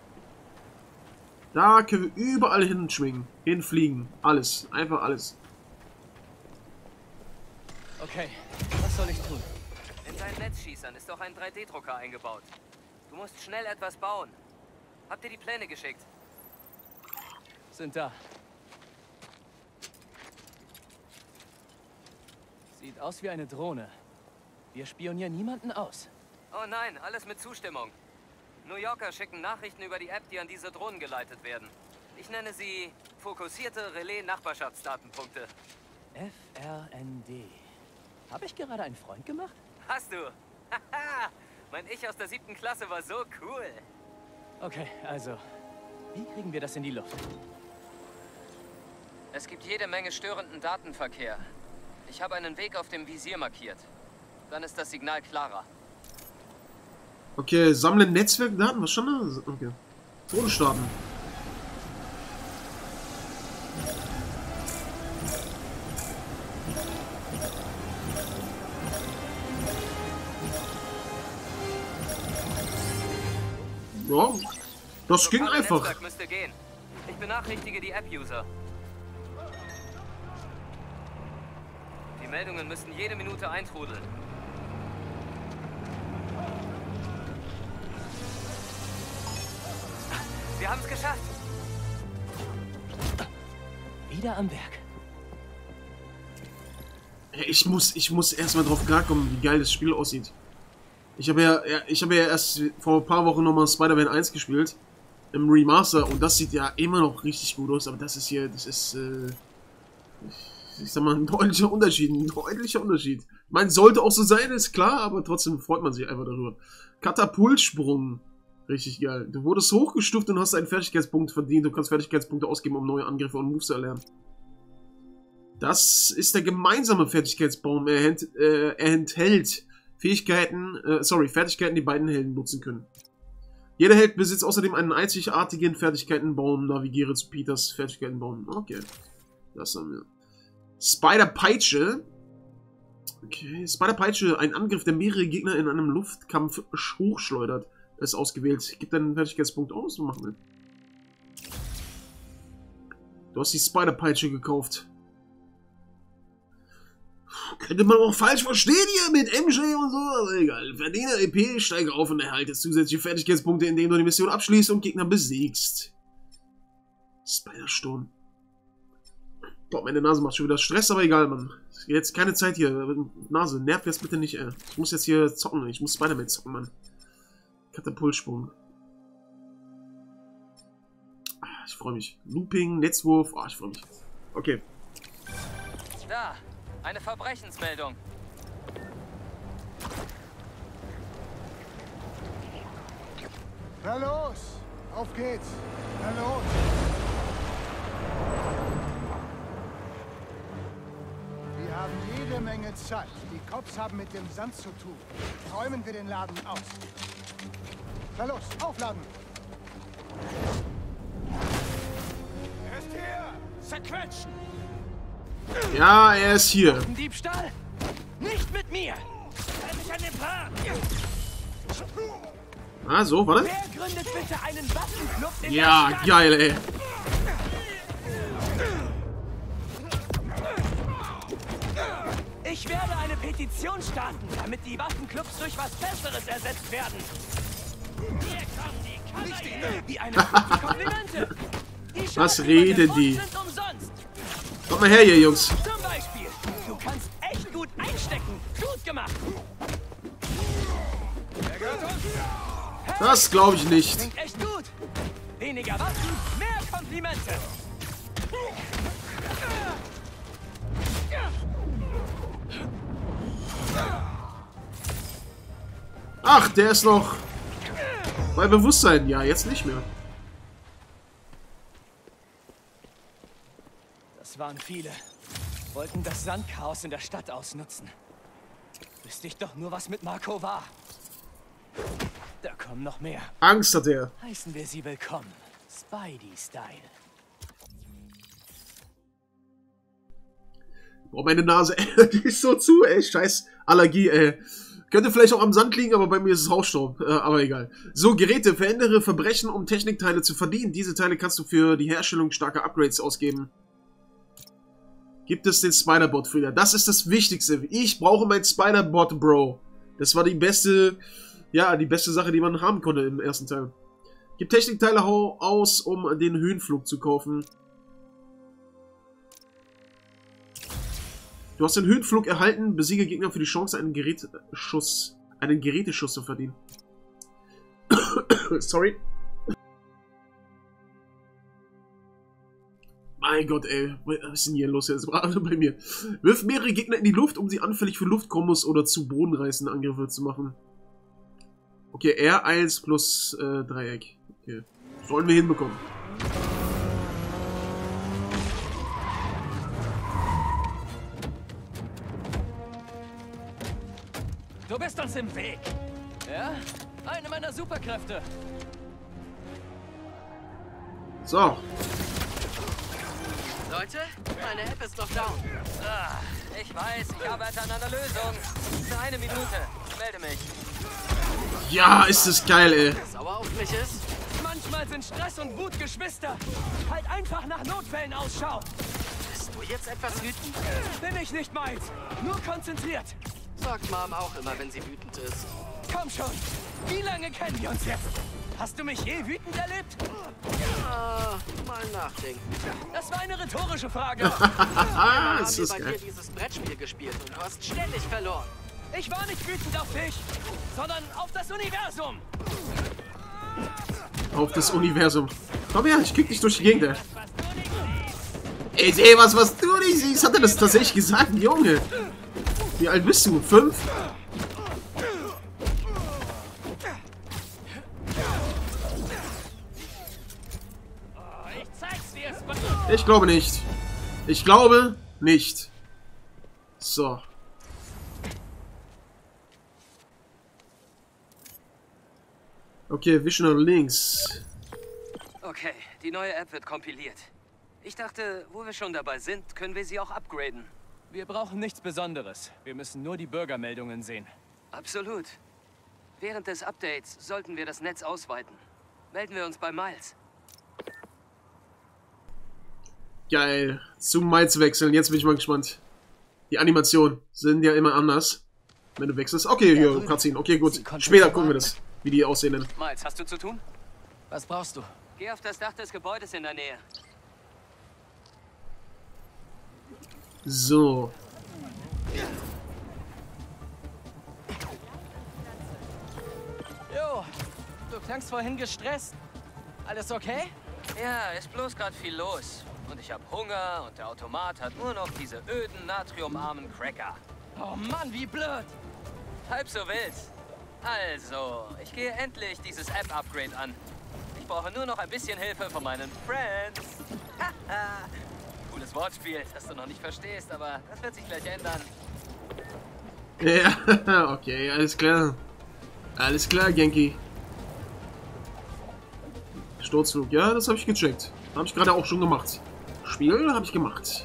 Da können wir überall hinschwingen, hinfliegen. Alles, einfach alles. Okay, was soll ich tun? In deinen Netzschießern ist doch ein 3D-Drucker eingebaut. Du musst schnell etwas bauen. Habt ihr die Pläne geschickt? Sind da. Sieht aus wie eine Drohne. Wir spionieren niemanden aus. Oh nein, alles mit Zustimmung. New Yorker schicken Nachrichten über die App, die an diese Drohnen geleitet werden. Ich nenne sie fokussierte Relais-Nachbarschaftsdatenpunkte. FRND. Habe ich gerade einen Freund gemacht? Hast du? Haha, mein Ich aus der 7. Klasse war so cool. Okay, also, wie kriegen wir das in die Luft? Es gibt jede Menge störenden Datenverkehr. Ich habe einen Weg auf dem Visier markiert. Dann ist das Signal klarer. Okay, sammeln Netzwerkdaten, was schon da? Okay. Drohne starten. Ja, das ging Lokale einfach. Netzwerk müsste gehen. Ich benachrichtige die App-User. Die Meldungen müssten jede Minute eintrudeln. Wir haben es geschafft. Wieder am Werk. Ich muss erstmal drauf klarkommen, wie geil das Spiel aussieht. Ich habe ja erst vor ein paar Wochen nochmal Spider-Man 1 gespielt. Im Remaster. Und das sieht ja immer noch richtig gut aus. Aber das ist hier, das ist, ich sag mal, ein deutlicher Unterschied. Ein deutlicher Unterschied. Ich meine, sollte auch so sein, ist klar. Aber trotzdem freut man sich einfach darüber. Katapultsprung. Richtig geil. Du wurdest hochgestuft und hast einen Fertigkeitspunkt verdient. Du kannst Fertigkeitspunkte ausgeben, um neue Angriffe und Moves zu erlernen. Das ist der gemeinsame Fertigkeitsbaum. Er enthält Fertigkeiten, die beiden Helden nutzen können. Jeder Held besitzt außerdem einen einzigartigen Fertigkeitenbaum. Navigiere zu Peters Fertigkeitenbaum. Okay. Das haben wir. Spider-Peitsche. Okay. Spider-Peitsche. Ein Angriff, der mehrere Gegner in einem Luftkampf hochschleudert. Ist ausgewählt. Gib deinen Fertigkeitspunkt aus und machen wir. Du hast die Spider-Peitsche gekauft. Könnte man auch falsch verstehen hier mit MJ und so, aber egal. Verdiene EP, steige auf und erhalte zusätzliche Fertigkeitspunkte, indem du die Mission abschließt und Gegner besiegst. Spider-Sturm. Boah, meine Nase macht schon wieder Stress, aber egal, Mann. Jetzt keine Zeit hier. Nase, nervt jetzt bitte nicht, ey. Ich muss jetzt hier zocken, ich muss Spider-Man zocken, Mann. Katapultsprung. Ich freue mich. Looping, Netzwurf. Oh, ich freue mich. Okay. Da, eine Verbrechensmeldung. Na los, auf geht's. Na los. Wir haben jede Menge Zeit. Die Cops haben mit dem Sand zu tun. Räumen wir den Laden aus. Na los, aufladen. Er ist hier! Zerquetschen! Ja, er ist hier. Diebstahl? Nicht mit mir! Halt mich an den Plan! Ah, so, warte. Wer gründet bitte einen Waffenclub in der Ja, Stadt? geil, ey. Ich werde eine Petition starten, damit die Waffenclubs durch was Besseres ersetzt werden. Hier kommen die Kammer wie eine gute Komplimente. Die Was Chancen reden über den die? Bund sind umsonst. Kommt mal her hier, Jungs. Zum Beispiel, du kannst echt gut einstecken. Gut gemacht. Er gehört uns! Das glaube ich nicht. Klingt echt gut. Weniger Waffen, mehr Komplimente. Ach, der ist noch bei Bewusstsein. Ja, jetzt nicht mehr. Das waren viele. Wollten das Sandchaos in der Stadt ausnutzen. Wüsste ich doch nur, was mit Marco war. Da kommen noch mehr. Angst hat er. Heißen wir sie willkommen. Spidey-Style. Boah, meine Nase, die ist so zu, ey. Scheiß Allergie, ey. Könnte vielleicht auch am Sand liegen, aber bei mir ist es Hausstaub. Aber egal. So, Geräte. Verändere Verbrechen, um Technikteile zu verdienen. Diese Teile kannst du für die Herstellung starker Upgrades ausgeben. Gibt es den Spider-Bot früher? Das ist das Wichtigste. Ich brauche meinen Spider-Bot, Bro. Das war die beste, ja, die beste Sache, die man haben konnte im ersten Teil. Gib Technikteile aus, um den Höhenflug zu kaufen. Du hast den Höhenflug erhalten. Besiege Gegner für die Chance, einen Geräteschuss zu verdienen. Sorry. Mein Gott, ey. Was ist denn hier los jetzt? Bei mir. Wirf mehrere Gegner in die Luft, um sie anfällig für Luftkombos oder zu Boden reißende Angriffe zu machen. Okay, R1 plus Dreieck. Okay. Sollen wir hinbekommen. Du bist uns im Weg. Ja? Eine meiner Superkräfte. So. Leute, meine App ist noch down. Ah, ich weiß, ich arbeite an einer Lösung. Für eine Minute. Ich melde mich. Ja, ist das geil, ey. Sauer auf mich ist? Manchmal sind Stress und Wut Geschwister. Halt einfach nach Notfällen Ausschau. Bist du jetzt etwas wütend? Bin ich nicht, Miles. Nur konzentriert. Sagt Mom auch immer, wenn sie wütend ist. Komm schon. Wie lange kennen wir uns jetzt? Hast du mich je wütend erlebt? Ah, mal nachdenken. Das war eine rhetorische Frage. Wir haben ist hier das bei geil. dir dieses Brettspiel gespielt und du hast ständig verloren. Ich war nicht wütend auf dich, sondern auf das Universum. Auf das Universum. Komm her, ich krieg dich durch die Gegend, ey. Ey, seh was du nicht siehst. Hat er das tatsächlich gesagt, Junge? Wie alt bist du? 5? Ich glaube nicht. Ich glaube nicht. So. Okay, Vision nach links. Okay, die neue App wird kompiliert. Ich dachte, wo wir schon dabei sind, können wir sie auch upgraden. Wir brauchen nichts Besonderes. Wir müssen nur die Bürgermeldungen sehen. Absolut. Während des Updates sollten wir das Netz ausweiten. Melden wir uns bei Miles. Geil. Zu Miles wechseln. Jetzt bin ich mal gespannt. Die Animationen sind ja immer anders, wenn du wechselst. Okay, hier, Cutscene. Okay, gut. Später gucken wir das, wie die aussehen denn. Miles, hast du zu tun? Was brauchst du? Geh auf das Dach des Gebäudes in der Nähe. So. Jo, du klangst vorhin gestresst. Alles okay? Ja, ist bloß gerade viel los. Und ich habe Hunger und der Automat hat nur noch diese öden, natriumarmen Cracker. Oh Mann, wie blöd. Halb so wild. Also, ich gehe endlich dieses App-Upgrade an. Ich brauche nur noch ein bisschen Hilfe von meinen Friends. Cooles Wortspiel, das du noch nicht verstehst, aber das wird sich gleich ändern. Ja, okay, alles klar. Alles klar, Genki. Sturzflug, ja, das habe ich gecheckt. Habe ich gerade auch schon gemacht. Spiel habe ich gemacht.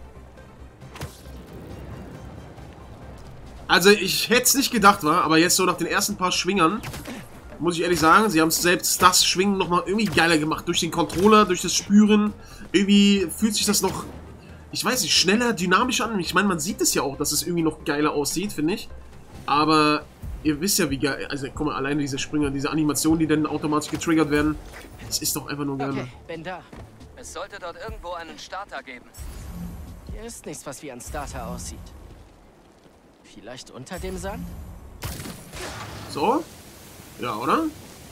Also, ich hätte es nicht gedacht, aber jetzt so nach den ersten paar Schwingern, muss ich ehrlich sagen, sie haben selbst das Schwingen nochmal irgendwie geiler gemacht. Durch den Controller, durch das Spüren. Irgendwie fühlt sich das noch, ich weiß nicht, schneller, dynamischer an. Ich meine, man sieht es ja auch, dass es irgendwie noch geiler aussieht, finde ich. Aber ihr wisst ja, wie geil, also guck mal, alleine diese Sprünge, diese Animationen, die dann automatisch getriggert werden. Das ist doch einfach nur geil. Okay, bin da. Es sollte dort irgendwo einen Starter geben. Hier ist nichts, was wie ein Starter aussieht. Vielleicht unter dem Sand? So? Ja, oder?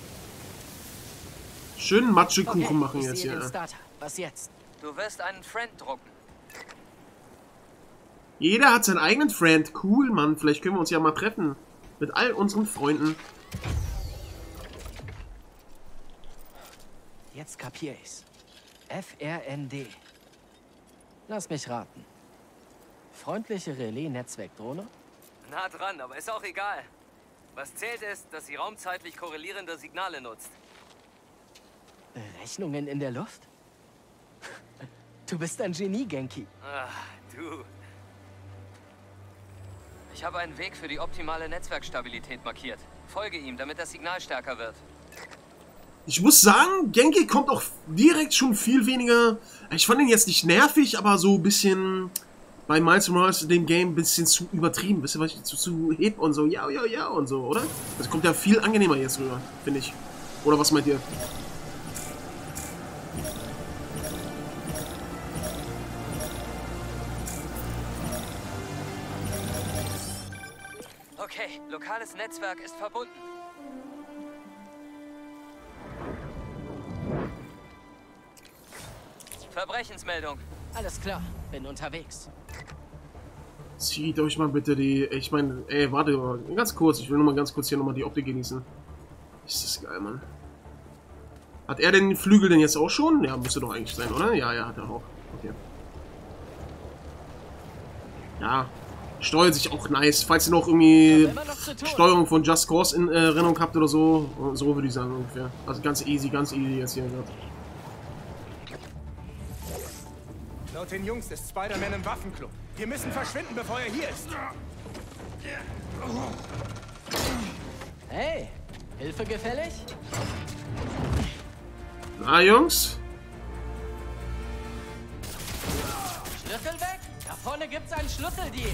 Schön Matschekuchen machen jetzt hier. Den Starter. Was jetzt? Du wirst einen Friend drucken. Jeder hat seinen eigenen Friend. Cool, Mann. Vielleicht können wir uns ja mal treffen. Mit all unseren Freunden. Jetzt kapier ich's. FRND. Lass mich raten. Freundliche Relais-Netzwerkdrohne? Na dran, aber ist auch egal. Was zählt ist, dass sie raumzeitlich korrelierende Signale nutzt. Rechnungen in der Luft? Du bist ein Genie, Genki. Ach, du. Ich habe einen Weg für die optimale Netzwerkstabilität markiert. Folge ihm, damit das Signal stärker wird. Ich muss sagen, Genki kommt auch direkt schon viel weniger... Ich fand ihn jetzt nicht nervig, aber so ein bisschen... Bei Miles Morales in dem Game ein bisschen zu übertrieben. Ein bisschen was zu hip und so. Ja, ja, ja und so, oder? Das kommt ja viel angenehmer jetzt rüber, finde ich. Oder was meint ihr? Okay, lokales Netzwerk ist verbunden. Verbrechensmeldung. Alles klar, bin unterwegs. Zieht euch mal bitte die... Ich meine, ey, warte mal. Ganz kurz. Ich will nur mal ganz kurz hier nochmal die Optik genießen. Ist das geil, Mann. Hat er den Flügel denn jetzt auch schon? Ja, müsste doch eigentlich sein, oder? Ja, ja, hat er auch. Okay. Ja. Steuert sich auch nice. Falls ihr noch irgendwie Steuerung von Just Cause in Erinnerung habt oder so. So würde ich sagen ungefähr. Also ganz easy jetzt hier gerade. Laut den Jungs ist Spider-Man im Waffenclub. Wir müssen verschwinden, bevor er hier ist. Hey, Hilfe gefällig? Na, Jungs? Schlüssel weg? Da vorne gibt's einen Schlüsseldieb.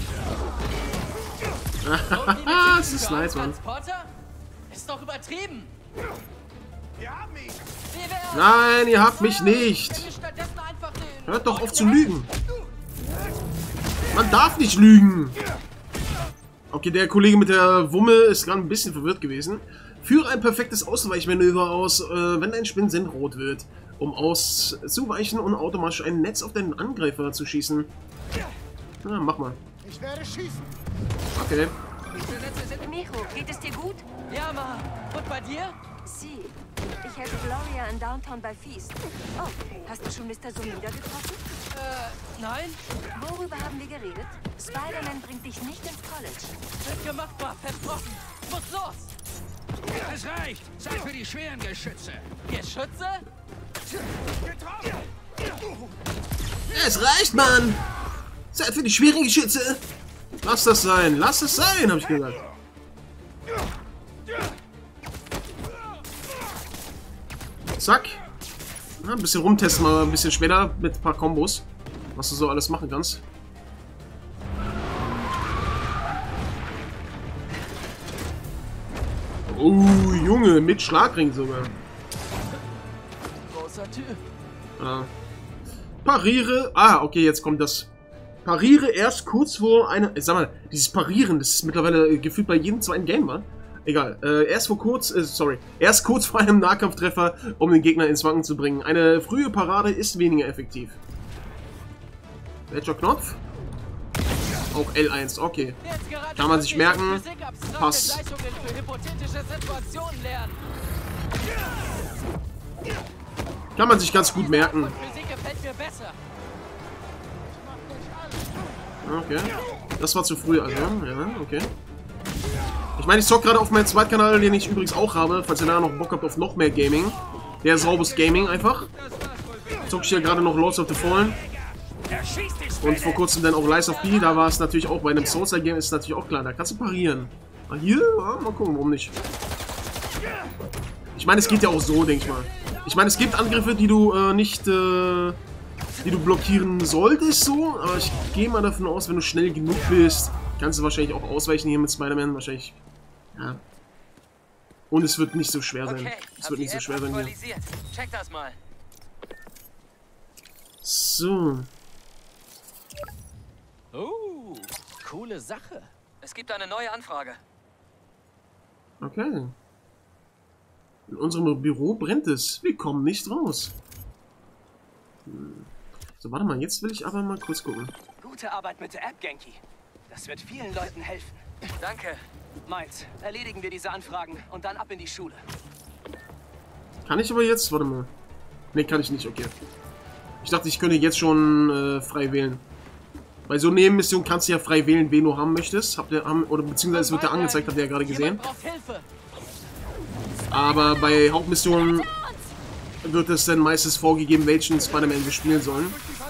Haha, das ist nice, Mann. Ist doch übertrieben. Wir haben ihn. Nein, ihr habt mich nicht. Hört doch auf zu lügen. Man darf nicht lügen. Okay, der Kollege mit der Wumme ist gerade ein bisschen verwirrt gewesen. Führe ein perfektes Ausweichmanöver aus, wenn dein Spinnensinn rot wird, um auszuweichen und automatisch ein Netz auf deinen Angreifer zu schießen. Na, mach mal. Ich werde schießen. Okay. Micho, geht es dir gut? Ja, Ma. Und bei dir? Sie. Ich helfe Gloria in Downtown bei Feast. Oh, hast du schon Mr. Sumida getroffen? Nein. Worüber haben wir geredet? Spider-Man bringt dich nicht ins College. Wird gemacht, Ma. Versprochen. Muss los. Es reicht! Zeit für die schweren Geschütze! Geschütze? Es reicht, Mann! Zeit für die schweren Geschütze! Lass das sein! Lass es sein, hab ich gesagt. Zack. Ja, ein bisschen rumtesten, mal ein bisschen später mit ein paar Kombos. Was du so alles machen kannst. Oh, Junge, mit Schlagring sogar. Großer Typ. Pariere. Ah, okay, jetzt kommt das. Pariere erst kurz vor einer. Sag mal, dieses Parieren, das ist mittlerweile gefühlt bei jedem zweiten Game, Mann. Egal. Erst kurz vor einem Nahkampftreffer, um den Gegner ins Wanken zu bringen. Eine frühe Parade ist weniger effektiv. Welcher Knopf? Auch L1, okay. Kann man sich merken. Pass. Kann man sich ganz gut merken. Okay. Das war zu früh, also. Ja, okay. Ich meine, ich zock gerade auf meinem Zweitkanal, den ich übrigens auch habe, falls ihr da noch Bock habt auf noch mehr Gaming. Der Saubus Gaming einfach. Zock ich ja gerade noch Lords of the Fallen. Und vor kurzem dann auch Lies of P, da war es natürlich auch bei einem Souls-Game, ist natürlich auch klar, da kannst du parieren. Ah, hier? Ja, mal gucken, warum nicht. Ich meine, es geht ja auch so, denke ich mal. Ich meine, es gibt Angriffe, die du die du blockieren solltest, so, aber ich gehe mal davon aus, wenn du schnell genug bist, kannst du wahrscheinlich auch ausweichen hier mit Spider-Man, wahrscheinlich, ja. Und es wird nicht so schwer sein. Es wird nicht so schwer sein hier. Check das mal. So. Coole Sache. Es gibt eine neue Anfrage. Okay. In unserem Büro brennt es. Wir kommen nicht raus. So, warte mal. Jetzt will ich aber mal kurz gucken. Gute Arbeit mit der App, Genki. Das wird vielen Leuten helfen. Danke. Miles, erledigen wir diese Anfragen und dann ab in die Schule. Kann ich aber jetzt? Warte mal. Ne, kann ich nicht. Okay. Ich dachte, ich könnte jetzt schon frei wählen. Bei so Nebenmissionen kannst du ja frei wählen, wen du haben möchtest. Oder beziehungsweise es wird ja angezeigt, habt ihr ja gerade gesehen. Aber bei Hauptmissionen wird es dann meistens vorgegeben, welchen Spider-Man wir spielen sollen.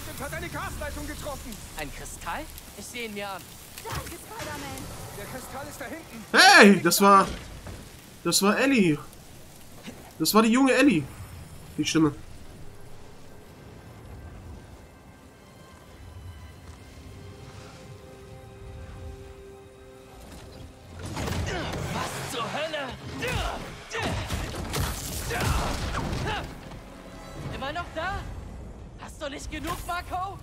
Ein Kristall? Ich sehe ihn mir an. Der Kristall ist da hinten. Hey, das war Ellie. Das war die junge Ellie. Die Stimme. Immer noch da? Hast du nicht genug, Marco?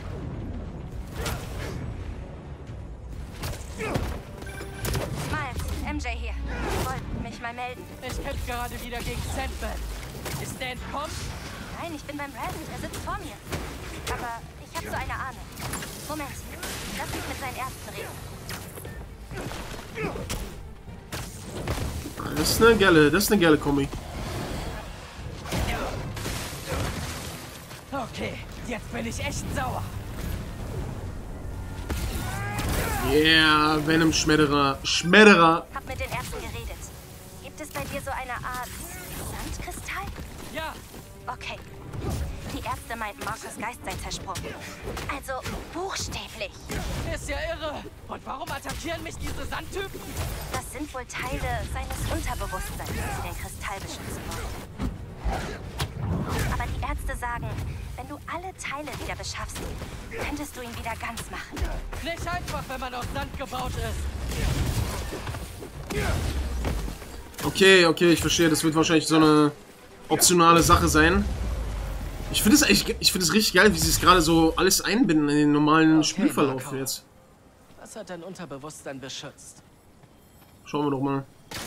Miles, MJ hier. Ich wollte mich mal melden. Ich kämpfe gerade wieder gegen Sandman. Ist der entkommen? Nein, ich bin beim Resident. Er sitzt vor mir. Aber ich habe so eine Ahnung. Moment. Lass mich mit seinen Ärzten reden. Das ist eine geile Kombi. Okay, jetzt bin ich echt sauer. Yeah, Venom Schmetterer. Hab mit den Ärzten geredet. Gibt es bei dir so eine Art Sandkristall? Ja. Okay. Die Ärzte meinten, Marcos Geist sei zersprungen. Also buchstäblich. Ist ja irre. Und warum attackieren mich diese Sandtypen? Das sind wohl Teile seines Unterbewusstseins, die sie den Kristall beschützen wollen. Aber die Ärzte sagen, wenn du alle Teile wieder beschaffst, könntest du ihn wieder ganz machen. Nicht einfach, wenn man aus Sand gebaut ist. Okay, ich verstehe. Das wird wahrscheinlich so eine optionale Sache sein. Ich finde es richtig geil, wie sie es gerade so alles einbinden in den normalen Spielverlauf Marco. jetzt. Was hat dein Unterbewusstsein beschützt? Schauen wir doch mal.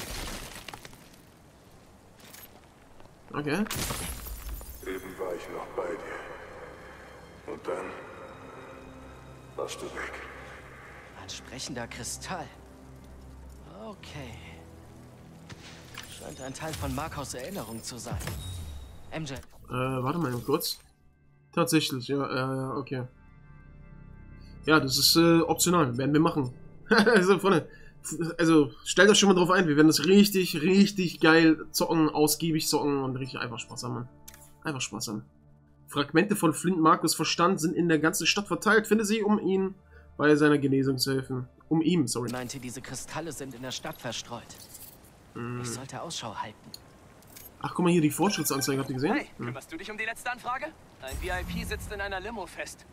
Okay. Eben war ich noch bei dir. Und dann warst du weg. Ein sprechender Kristall. Okay. Scheint ein Teil von Marcos Erinnerung zu sein. MJ. Warte mal kurz. Tatsächlich, ja, okay. Ja, das ist optional. Werden wir machen. Also, Freunde, Also, stellt euch schon mal drauf ein, wir werden das richtig, richtig geil zocken, ausgiebig zocken und richtig einfach Spaß haben, Mann. Einfach Spaß haben. Fragmente von Flint Markus Verstand sind in der ganzen Stadt verteilt. Finde sie, um ihn bei seiner Genesung zu helfen. Um ihm, sorry. Ich meinte, diese Kristalle sind in der Stadt verstreut. Ich sollte Ausschau halten. Ach, guck mal hier, die Fortschrittsanzeige, habt ihr gesehen? Hey, kümmerst du dich um die letzte Anfrage? Ein VIP sitzt in einer Limo fest.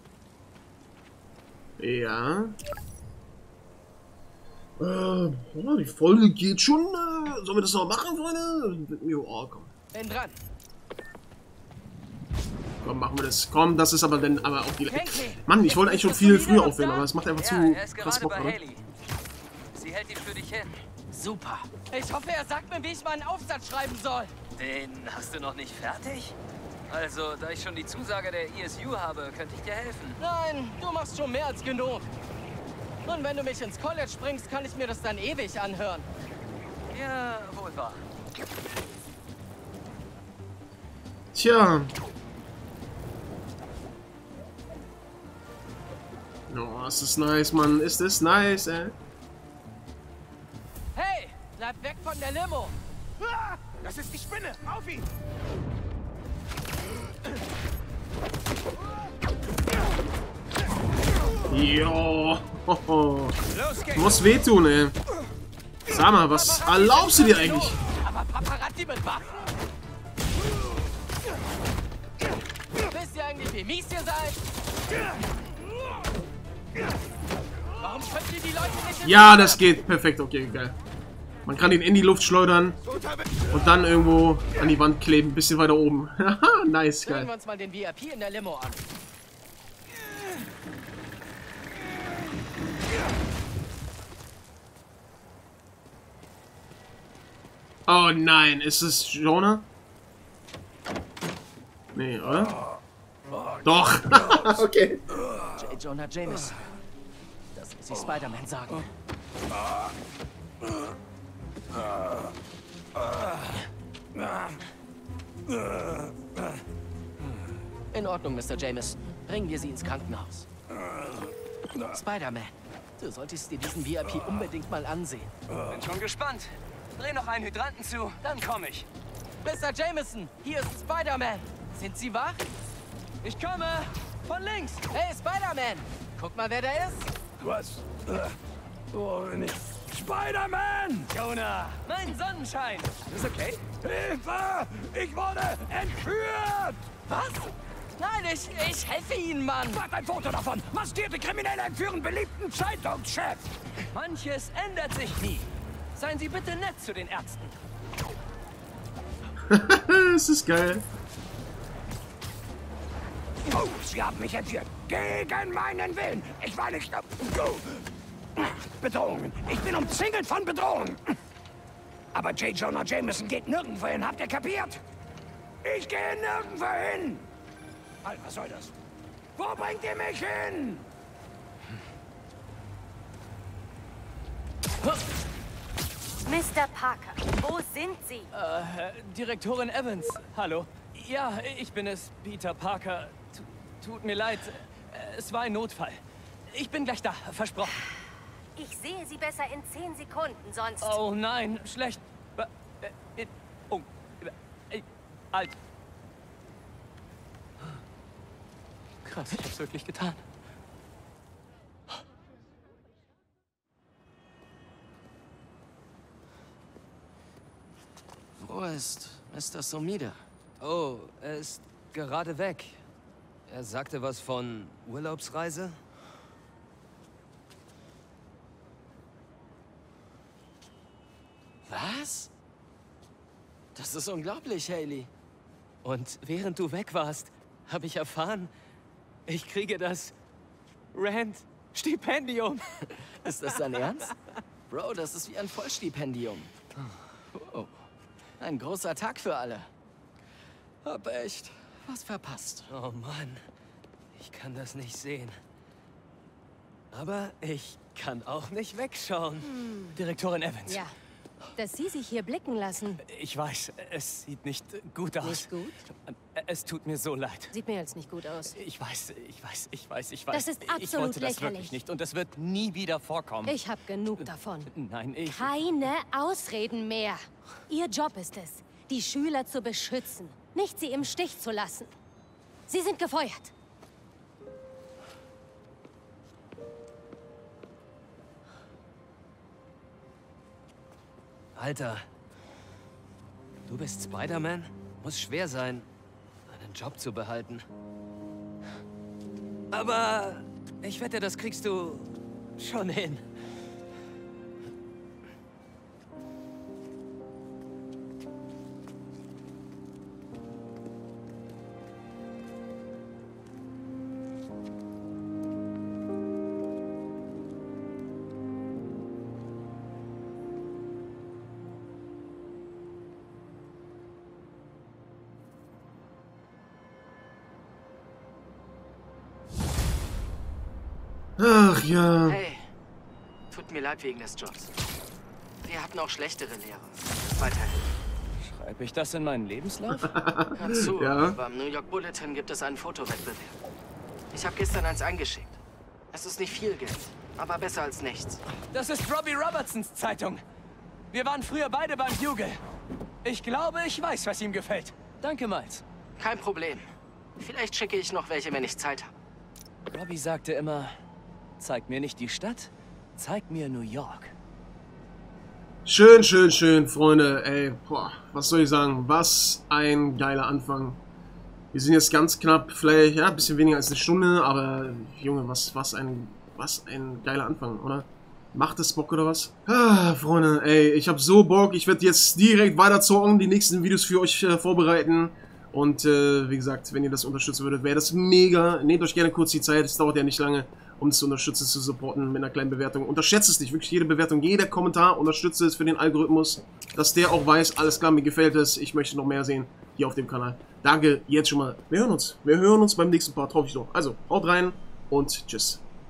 Ja. Die Folge geht schon. Sollen wir das noch machen, Freunde? Ja, komm. Bin dran. Komm, machen wir das. Komm, das ist aber dann auch die... Mann, ich wollte eigentlich schon viel früher aufhören, aber es macht einfach zu krass Bock, oder? Sie hält ihn für dich hin. Super. Ich hoffe, er sagt mir, wie ich meinen Aufsatz schreiben soll. Den hast du noch nicht fertig? Also, da ich schon die Zusage der ESU habe, könnte ich dir helfen. Nein, du machst schon mehr als genug. Und wenn du mich ins College bringst, kann ich mir das dann ewig anhören. Ja, wohl wahr. Tja. Oh, ist das nice, Mann. Ist das nice, ey. Hey, bleib weg von der Limo. Das ist die Spinne. Auf ihn! Jo. Muss wehtun, ey. Sag mal, was erlaubst du dir eigentlich? Aber Paparazzi mit Waffen? Wisst ihr eigentlich, wie mies ihr seid? Warum könnt ihr die Leute nicht... Ja, das geht. Perfekt, okay, geil. Man kann ihn in die Luft schleudern und dann irgendwo an die Wand kleben, ein bisschen weiter oben. Haha, nice, geil. Schauen wir uns mal den VIP in der Limo an. Oh nein, ist es Jonah? Nee, oder? Doch! Okay. J. Jonah Jameson. Das muss ich Spider-Man sagen. In Ordnung, Mr. Jameson. Bringen wir Sie ins Krankenhaus. Spider-Man, du solltest dir diesen VIP unbedingt mal ansehen. Bin schon gespannt. Dreh noch einen Hydranten zu, dann komme ich. Mr. Jameson, hier ist Spider-Man. Sind Sie wach? Ich komme! Von links! Hey, Spider-Man! Guck mal, wer da ist. Was? Wo bin ich? Spider-Man! Jonah, mein Sonnenschein! Ist okay? Hilfe! Ich wurde entführt! Was? Nein, ich helfe Ihnen, Mann! Mach ein Foto davon! Maskierte Kriminelle entführen beliebten Zeitungschef! Manches ändert sich nie. Seien Sie bitte nett zu den Ärzten. Das ist geil. Oh, Sie haben mich entführt. Gegen meinen Willen. Ich war nicht... Bedrohungen. Ich bin umzingelt von Bedrohungen. Aber J. Jonah Jameson geht nirgendwo hin. Habt ihr kapiert? Ich gehe nirgendwo hin. Alter, was soll das? Wo bringt ihr mich hin? Mr. Parker, wo sind Sie? Direktorin Evans, hallo. Ja, ich bin es, Peter Parker. Tut mir leid, es war ein Notfall. Ich bin gleich da, versprochen. Ich sehe Sie besser in 10 Sekunden, sonst... Oh nein, schlecht. Oh, alt. Krass, ich hab's wirklich getan. Wo ist Mr. Sumida? Oh, er ist gerade weg. Er sagte was von Urlaubsreise? Was? Das ist unglaublich, Hailey. Und während du weg warst, habe ich erfahren, ich kriege das Rand-Stipendium. Ist das dein Ernst? Bro, das ist wie ein Vollstipendium. Oh. Ein großer Tag für alle. Hab echt was verpasst. Oh Mann, ich kann das nicht sehen. Aber ich kann auch nicht wegschauen. Direktorin Evans. Ja, dass Sie sich hier blicken lassen. Ich weiß, es sieht nicht gut aus. Nicht gut? Es tut mir so leid. Sieht mir jetzt nicht gut aus. Ich weiß. Das ist absolut ich wollte das lächerlich. wirklich nicht und es wird nie wieder vorkommen. Ich habe genug davon. Nein, Keine Ausreden mehr. Ihr Job ist es, die Schüler zu beschützen, nicht sie im Stich zu lassen. Sie sind gefeuert. Alter, du bist Spider-Man? Muss schwer sein, einen Job zu behalten. Aber ich wette, das kriegst du schon hin. Ach ja. Hey, tut mir leid wegen des Jobs. Wir hatten auch schlechtere Lehrer. Weiterhin. Schreibe ich das in meinen Lebenslauf? Hör zu, Ja. beim New York Bulletin gibt es einen Fotowettbewerb. Ich habe gestern eins eingeschickt. Es ist nicht viel Geld, aber besser als nichts. Das ist Robbie Robertsons Zeitung. Wir waren früher beide beim Bugle. Ich glaube, ich weiß, was ihm gefällt. Danke, Miles. Kein Problem. Vielleicht schicke ich noch welche, wenn ich Zeit habe. Robbie sagte immer, zeig mir nicht die Stadt, zeig mir New York. Schön, schön, schön, Freunde. Ey, boah, was soll ich sagen? Was ein geiler Anfang. Wir sind jetzt ganz knapp, vielleicht, ja, ein bisschen weniger als eine Stunde, aber, Junge, was ein geiler Anfang, oder? Macht es Bock, oder was? Ah, Freunde, ey, ich hab so Bock. Ich werde jetzt direkt weiter zocken, die nächsten Videos für euch vorbereiten. Und, wie gesagt, wenn ihr das unterstützen würdet, wäre das mega. Nehmt euch gerne kurz die Zeit, es dauert ja nicht lange, um es zu unterstützen, zu supporten mit einer kleinen Bewertung. Unterschätzt es nicht, wirklich jede Bewertung, jeder Kommentar unterstützt es für den Algorithmus, dass der auch weiß, alles klar, mir gefällt es, ich möchte noch mehr sehen hier auf dem Kanal. Danke, jetzt schon mal. Wir hören uns beim nächsten Part, hoffe ich doch. Also, haut rein und tschüss.